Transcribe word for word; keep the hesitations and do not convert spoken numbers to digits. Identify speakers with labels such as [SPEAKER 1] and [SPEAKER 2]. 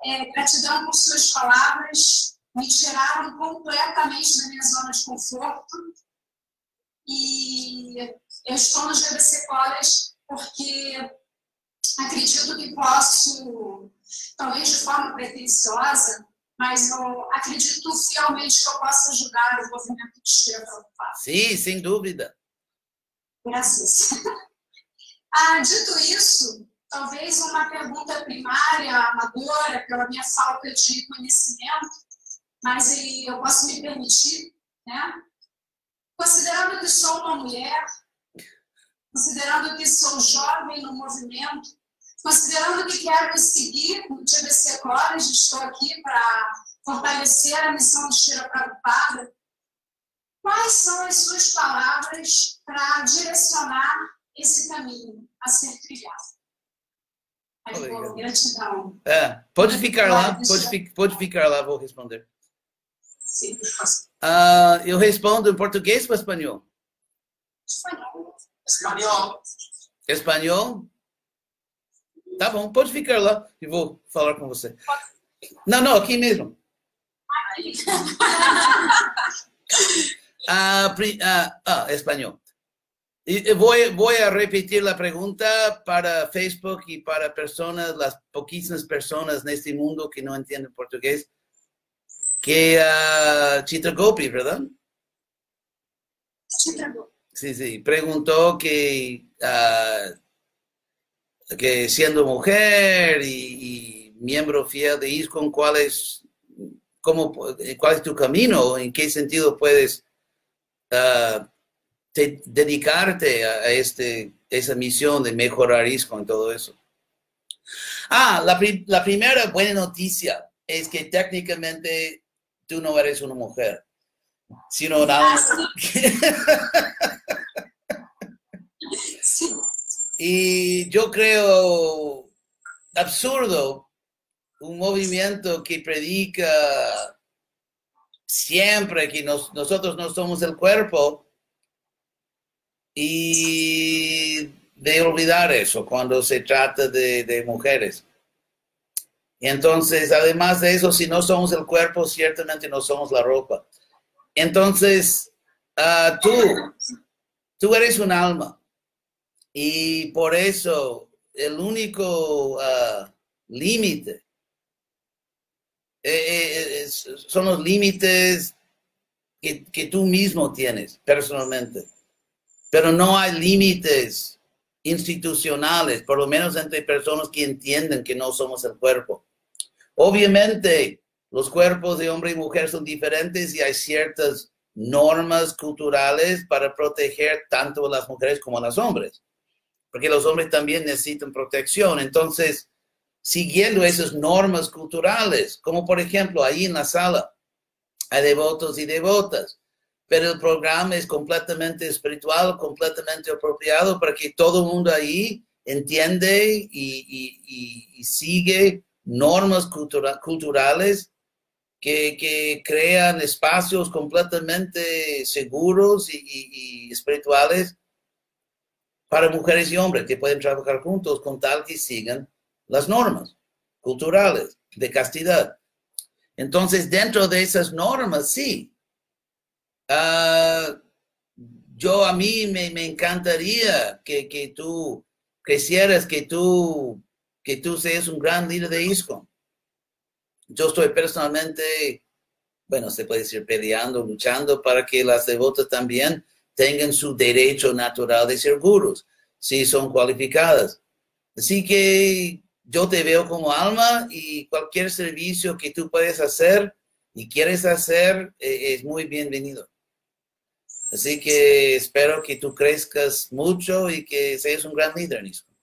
[SPEAKER 1] É, gratidão por suas palavras, me tiraram completamente da minha zona de conforto. E eu estou no G B C College porque acredito que posso, talvez de forma pretensiosa, mas eu acredito fielmente que eu posso ajudar o movimento de Esteira Prabhupada.
[SPEAKER 2] Sim, sem dúvida.
[SPEAKER 1] Graças. Ah, dito isso, talvez uma pergunta primária, amadora, pela minha falta de conhecimento, mas eu posso me permitir, né? Considerando que sou uma mulher, considerando que sou jovem no movimento, considerando que quero seguir no G B C College, estou aqui para fortalecer a missão de Esteira Prabhupada, quais são as suas palavras para direcionar esse caminho a ser trilhado? Aí, bom, gratidão.
[SPEAKER 2] É, pode ficar lá, pode, fi, pode ficar lá, vou responder.
[SPEAKER 1] Sim.
[SPEAKER 2] Uh, eu respondo em português ou espanhol?
[SPEAKER 1] Espanhol.
[SPEAKER 3] Espanhol.
[SPEAKER 2] Espanhol? Tá bom, pode ficar lá e vou falar com você. Não, não, aqui mesmo. Ah, ah, ah, espanhol. Eu vou, vou a repetir a pergunta para Facebook e para personas, las pouquíssimas pessoas neste mundo que não entendem português. Que uh, Chitra Gopi, ¿verdad?
[SPEAKER 1] Chitra Gopi.
[SPEAKER 2] Sí, sí. Preguntó que, uh, que siendo mujer y, y miembro fiel de ISKCON, ¿cuál es, cómo, cuál es tu camino? ¿En qué sentido puedes uh, te, dedicarte a, a este, esa misión de mejorar ISKCON y todo eso? Ah, la, la primera buena noticia es que técnicamente tú no eres una mujer, sino una...
[SPEAKER 1] Sí.
[SPEAKER 2] Y yo creo absurdo un movimiento que predica siempre que nos, nosotros no somos el cuerpo y de olvidar eso cuando se trata de, de mujeres. Y entonces, además de eso, si no somos el cuerpo, ciertamente no somos la ropa. Entonces, uh, tú, tú eres un alma. Y por eso, el único uh, límite eh, eh, son los límites que, que tú mismo tienes personalmente. Pero no hay límites institucionales, por lo menos entre personas que entienden que no somos el cuerpo. Obviamente, los cuerpos de hombre y mujer son diferentes y hay ciertas normas culturales para proteger tanto a las mujeres como a los hombres, porque los hombres también necesitan protección. Entonces, siguiendo esas normas culturales, como por ejemplo, ahí en la sala hay devotos y devotas, pero el programa es completamente espiritual, completamente apropiado para que todo el mundo ahí entiende y, y, y, y sigue normas cultura, culturales que, que crean espacios completamente seguros y, y, y espirituales para mujeres y hombres que pueden trabajar juntos con tal que sigan las normas culturales de castidad. Entonces, dentro de esas normas, sí. Uh, yo a mí me, me encantaría que, que tú crecieras, que tú, que tú seas un gran líder de ISKCON. Yo estoy personalmente, bueno, se puede decir peleando, luchando para que las devotas también tengan su derecho natural de ser gurús, si son cualificadas. Así que yo te veo como alma y cualquier servicio que tú puedes hacer y quieres hacer eh, es muy bienvenido. Así que espero que tú crezcas mucho y que seas un gran líder en ISKCON.